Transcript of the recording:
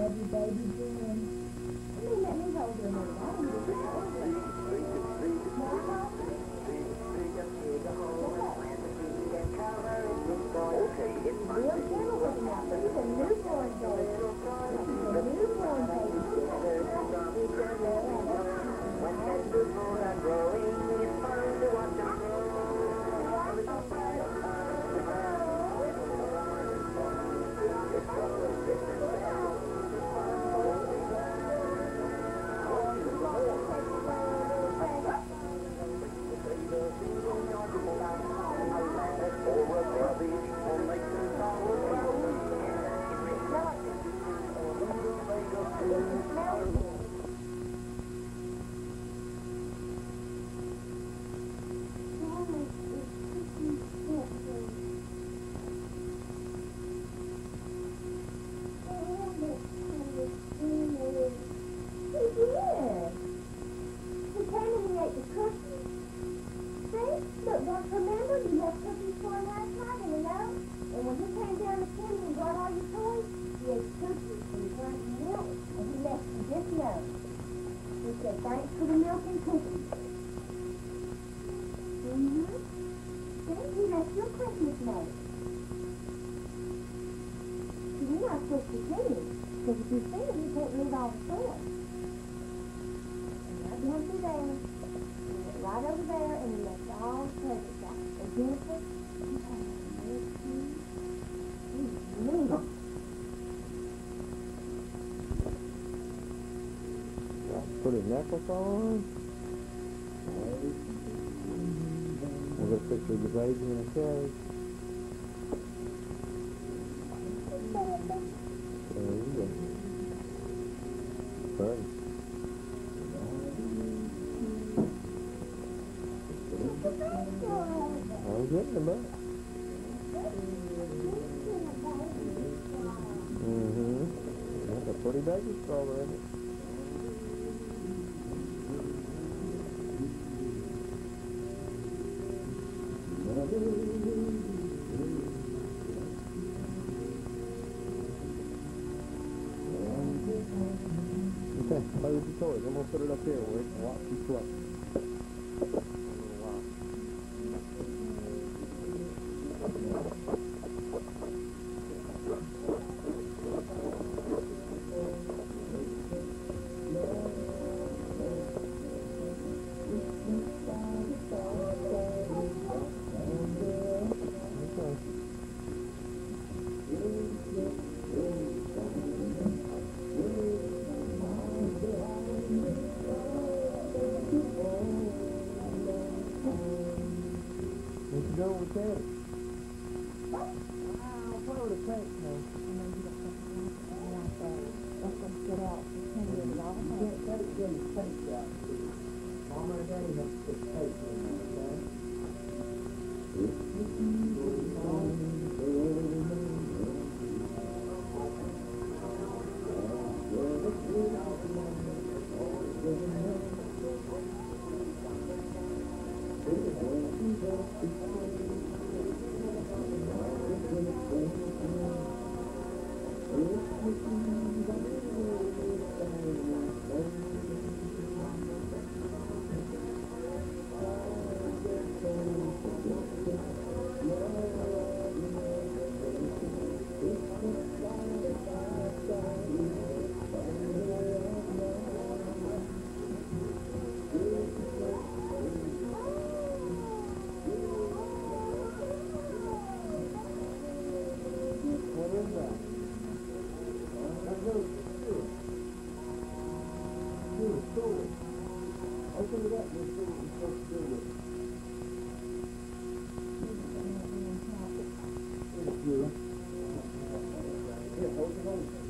love you, baby Jim. Let me hold your hand. I don't get this over. Okay, it's fine. Real gentle with him now. He's a newborn baby. He's a newborn baby. When candles are growing, it's fun to watch them grow. Thanks for the milk and cookies. See, he left your Christmas note. You're not supposed to see him, because if you see him, you can't leave all the store. And right down through there, right over there, and he left all the presents out. And Jennifer, you have a milk tea. Put his necklace on. We'll get a picture of the baby in a cage. There you go. Great. I'm getting the back. That's a pretty baby strawberry. Okay, play with your toys. I'm going to put it up here where we can watch you play. Go with that. Wow, what would it take, man? That's going to get out. You can't get it all. You can't take them tapes out. Mama and Daddy have to put tapes in there, okay? Open it up and see what you're supposed to do with it. Thank you. Here, hold it on.